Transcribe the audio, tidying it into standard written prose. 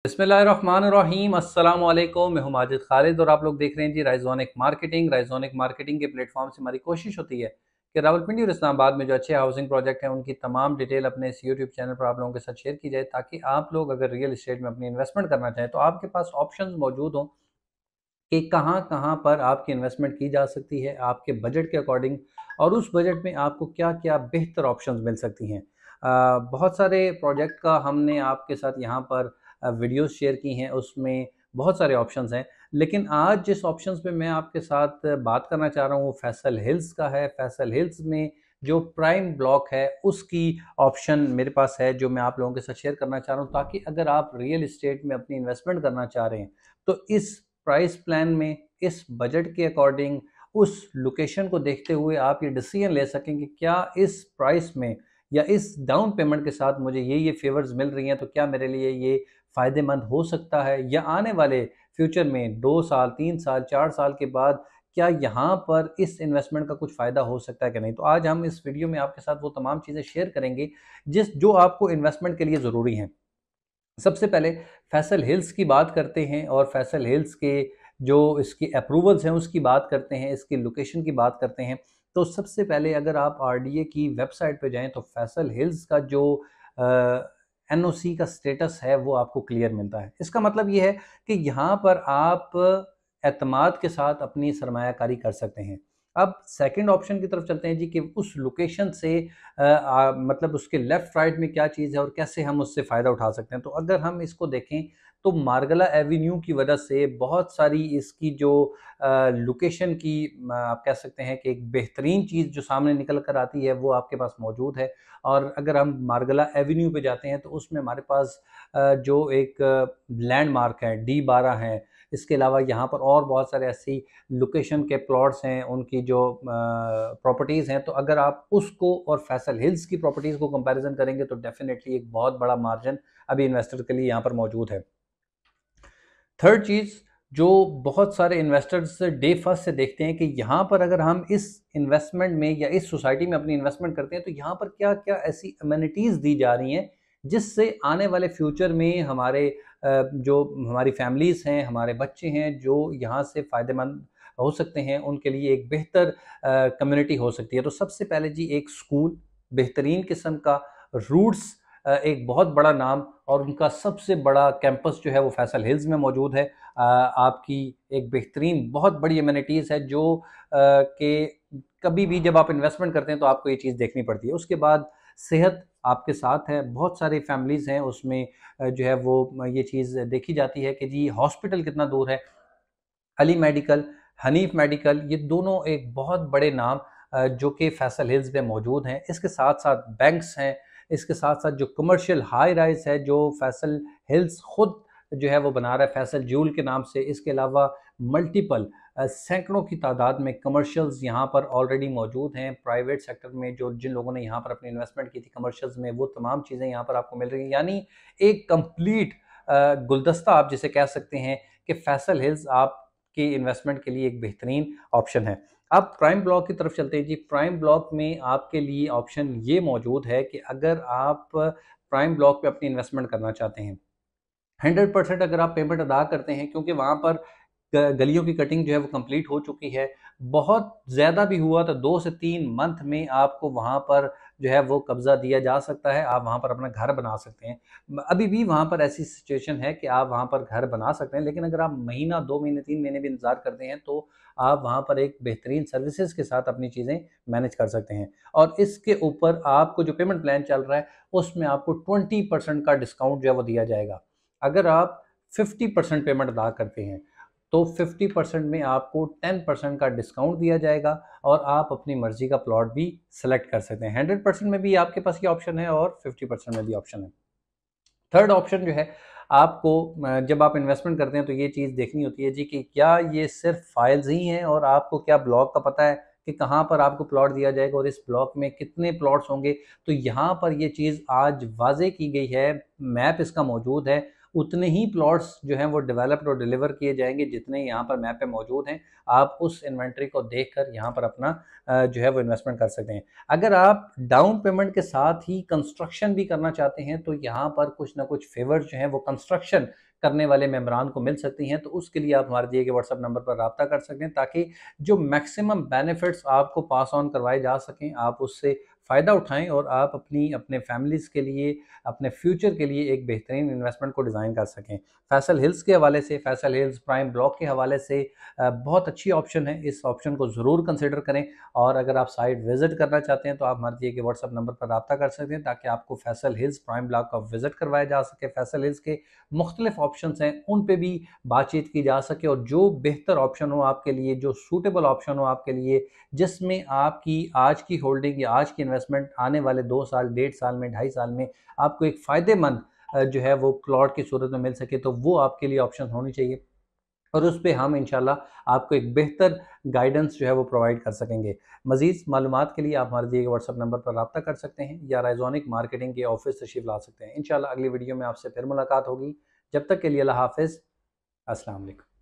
बिस्मिल्लाहिर्रहमानिर्रहीम अस्सलाम वालेकुम। मैं हूं माजिद खालिद और आप लोग देख रहे हैं जी राइजोनिक मार्केटिंग। राइजोनिक मार्केटिंग के प्लेटफॉर्म से हमारी कोशिश होती है कि रावलपिंडी और इस्लामाबाद में जो अच्छे हाउसिंग प्रोजेक्ट हैं उनकी तमाम डिटेल अपने इस यूट्यूब चैनल पर आप लोगों के साथ शेयर की जाए, ताकि आप लोग अगर रियल इस्टेट में अपनी इन्वेस्टमेंट करना चाहें तो आपके पास ऑप्शन मौजूद हों कि कहाँ कहाँ पर आपकी इन्वेस्टमेंट की जा सकती है आपके बजट के अकॉर्डिंग, और उस बजट में आपको क्या क्या बेहतर ऑप्शंस मिल सकती हैं। बहुत सारे प्रोजेक्ट का हमने आपके साथ यहाँ पर वीडियोस शेयर की हैं, उसमें बहुत सारे ऑप्शंस हैं। लेकिन आज जिस ऑप्शंस पे मैं आपके साथ बात करना चाह रहा हूँ वो फैसल हिल्स का है। फैसल हिल्स में जो प्राइम ब्लॉक है उसकी ऑप्शन मेरे पास है, जो मैं आप लोगों के साथ शेयर करना चाह रहा हूँ, ताकि अगर आप रियल इस्टेट में अपनी इन्वेस्टमेंट करना चाह रहे हैं तो इस प्राइस प्लान में, इस बजट के अकॉर्डिंग, उस लोकेशन को देखते हुए आप ये डिसीजन ले सकें कि क्या इस प्राइस में या इस डाउन पेमेंट के साथ मुझे ये फेवर्स मिल रही हैं तो क्या मेरे लिए ये फ़ायदेमंद हो सकता है, या आने वाले फ्यूचर में 2 साल 3 साल 4 साल के बाद क्या यहाँ पर इस इन्वेस्टमेंट का कुछ फ़ायदा हो सकता है कि नहीं। तो आज हम इस वीडियो में आपके साथ वो तमाम चीज़ें शेयर करेंगे जो आपको इन्वेस्टमेंट के लिए ज़रूरी हैं। सबसे पहले फैसल हिल्स की बात करते हैं और फैसल हिल्स के जो इसकी अप्रूवल्स हैं उसकी बात करते हैं, इसकी लोकेशन की बात करते हैं। तो सबसे पहले अगर आप आरडीए की वेबसाइट पे जाएं तो फैसल हिल्स का जो एनओसी का स्टेटस है वो आपको क्लियर मिलता है। इसका मतलब ये है कि यहाँ पर आप एतमाद के साथ अपनी सरमायाकारी कर सकते हैं। अब सेकंड ऑप्शन की तरफ चलते हैं जी, कि उस लोकेशन से मतलब उसके लेफ्ट राइट में क्या चीज़ है और कैसे हम उससे फ़ायदा उठा सकते हैं। तो अगर हम इसको देखें तो मार्गला एवेन्यू की वजह से बहुत सारी इसकी जो लोकेशन की आप कह सकते हैं कि एक बेहतरीन चीज़ जो सामने निकल कर आती है वो आपके पास मौजूद है। और अगर हम मार्गला एवेन्यू पे जाते हैं तो उसमें हमारे पास जो एक लैंडमार्क है D12 है। इसके अलावा यहाँ पर और बहुत सारे ऐसी लोकेशन के प्लॉट्स हैं, उनकी जो प्रॉपर्टीज़ हैं। तो अगर आप उसको और फैसल हिल्स की प्रॉपर्टीज़ को कंपैरिजन करेंगे तो डेफिनेटली एक बहुत बड़ा मार्जिन अभी इन्वेस्टर के लिए यहाँ पर मौजूद है। थर्ड चीज़ जो बहुत सारे इन्वेस्टर्स डे फर्स्ट से देखते हैं कि यहाँ पर अगर हम इस इन्वेस्टमेंट में या इस सोसाइटी में अपनी इन्वेस्टमेंट करते हैं तो यहाँ पर क्या क्या ऐसी अमेनिटीज़ दी जा रही हैं जिससे आने वाले फ्यूचर में हमारे जो हमारी फैमिलीज़ हैं, हमारे बच्चे हैं जो यहाँ से फ़ायदेमंद हो सकते हैं, उनके लिए एक बेहतर कम्युनिटी हो सकती है। तो सबसे पहले जी एक स्कूल बेहतरीन किस्म का, रूट्स एक बहुत बड़ा नाम, और उनका सबसे बड़ा कैंपस जो है वो फैसल हिल्स में मौजूद है। आपकी एक बेहतरीन बहुत बड़ी एमिनिटीज़ है जो कि कभी भी जब आप इन्वेस्टमेंट करते हैं तो आपको ये चीज़ देखनी पड़ती है। उसके बाद सेहत आपके साथ है, बहुत सारी फैमिलीज़ हैं उसमें जो है वो ये चीज़ देखी जाती है कि जी हॉस्पिटल कितना दूर है। अली मेडिकल, हनीफ मेडिकल, ये दोनों एक बहुत बड़े नाम जो कि फैसल हिल्स में मौजूद हैं। इसके साथ साथ बैंक्स हैं, इसके साथ साथ जो कमर्शियल हाई राइज है जो फैसल हिल्स खुद जो है वो बना रहा है फैसल ज्यूल के नाम से। इसके अलावा मल्टीपल सैकड़ों की तादाद में कमर्शियल्स यहाँ पर ऑलरेडी मौजूद हैं। प्राइवेट सेक्टर में जो जिन लोगों ने यहाँ पर अपनी इन्वेस्टमेंट की थी कमर्शियल्स में, वो तमाम चीज़ें यहाँ पर आपको मिल रही हैं। यानी एक कंप्लीट गुलदस्ता आप जिसे कह सकते हैं कि फैसल हिल्स आप की इन्वेस्टमेंट के लिए एक बेहतरीन ऑप्शन है। अब प्राइम ब्लॉक की तरफ चलते हैं जी। प्राइम ब्लॉक में आपके लिए ऑप्शन ये मौजूद है कि अगर आप प्राइम ब्लॉक पे अपनी इन्वेस्टमेंट करना चाहते हैं, 100% अगर आप पेमेंट अदा करते हैं, क्योंकि वहाँ पर गलियों की कटिंग जो है वो कंप्लीट हो चुकी है। बहुत ज़्यादा भी हुआ तो 2 से 3 मंथ में आपको वहाँ पर जो है वो कब्ज़ा दिया जा सकता है, आप वहाँ पर अपना घर बना सकते हैं। अभी भी वहाँ पर ऐसी सिचुएशन है कि आप वहाँ पर घर बना सकते हैं, लेकिन अगर आप महीना 2 महीने 3 महीने भी इंतज़ार करते हैं तो आप वहाँ पर एक बेहतरीन सर्विसेज के साथ अपनी चीज़ें मैनेज कर सकते हैं। और इसके ऊपर आपको जो पेमेंट प्लान चल रहा है उसमें आपको 20% का डिस्काउंट जो है वो दिया जाएगा। अगर आप 50% पेमेंट अदा करते हैं तो 50% में आपको 10% का डिस्काउंट दिया जाएगा और आप अपनी मर्जी का प्लॉट भी सिलेक्ट कर सकते हैं। 100% में भी आपके पास ये ऑप्शन है और 50% में भी ऑप्शन है। थर्ड ऑप्शन जो है, आपको जब आप इन्वेस्टमेंट करते हैं तो ये चीज़ देखनी होती है जी कि क्या ये सिर्फ फाइल्स ही हैं और आपको क्या ब्लॉक का पता है कि कहाँ पर आपको प्लॉट दिया जाएगा और इस ब्लॉक में कितने प्लॉट्स होंगे। तो यहाँ पर ये चीज़ आज वाजे की गई है, मैप इसका मौजूद है। उतने ही प्लॉट्स जो हैं वो डेवलप्ड और डिलीवर किए जाएंगे जितने यहाँ पर मैप पे मौजूद हैं। आप उस इन्वेंट्री को देखकर यहाँ पर अपना जो है वो इन्वेस्टमेंट कर सकते हैं। अगर आप डाउन पेमेंट के साथ ही कंस्ट्रक्शन भी करना चाहते हैं तो यहाँ पर कुछ ना कुछ फेवर्स जो हैं वो कंस्ट्रक्शन करने वाले मेम्बरान को मिल सकती हैं, तो उसके लिए आप हमारे दिए गए व्हाट्सएप नंबर पर रब्ता कर सकते हैं, ताकि जो मैक्सिमम बेनिफिट्स आपको पास ऑन करवाए जा सकें, आप उससे फ़ायदा उठाएं और आप अपने फैमिलीज़ के लिए, अपने फ्यूचर के लिए एक बेहतरीन इन्वेस्टमेंट को डिज़ाइन कर सकें। फैसल हिल्स के हवाले से, फैसल हिल्स प्राइम ब्लॉक के हवाले से बहुत अच्छी ऑप्शन है, इस ऑप्शन को ज़रूर कंसिडर करें। और अगर आप साइट विज़िट करना चाहते हैं तो आप हमारे दिए गए व्हाट्सएप नंबर पर रब्ता कर सकते हैं, ताकि आपको फैसल हिल्स प्राइम ब्लॉक का विज़िट करवाया जा सके। फैसल हिल्स के मुख्तलिफ ऑप्शन हैं, उन पर भी बातचीत की जा सके, और जो बेहतर ऑप्शन हो आपके लिए, जो सूटेबल ऑप्शन हो आपके लिए, जिसमें आपकी आज की होल्डिंग या आज की इन्वेस्टमेंट आने वाले 2 साल, 1.5 साल में, 2.5 साल में आपको एक फ़ायदेमंद जो है वो प्लॉट की सूरत में मिल सके, तो वो आपके लिए ऑप्शन होनी चाहिए। और उस पे हम इंशाल्लाह आपको एक बेहतर गाइडेंस जो है वो प्रोवाइड कर सकेंगे। मज़ीद मालूमात के लिए आप हमारे दिए गए व्हाट्सएप नंबर पर रब्ता कर सकते हैं, या राइजोनिक मार्केटिंग के ऑफिस तशरीफ़ ला सकते हैं। इंशाल्लाह अगली वीडियो में आपसे फिर मुलाकात होगी। जब तक के लिए अल्लाह हाफ़िज़, अस्सलाम वालेकुम।